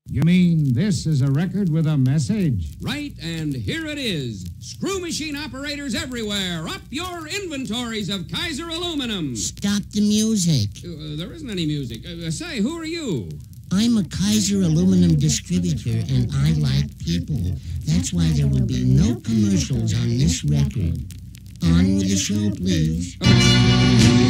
You mean this is a record with a message? Right, and here it is. Screw machine operators everywhere, up your inventories of Kaiser aluminum. Stop the music. There isn't any music. Say, who are you? I'm a Kaiser aluminum distributor, and I like people. That's why there will be no commercials on this record. On with the show, please.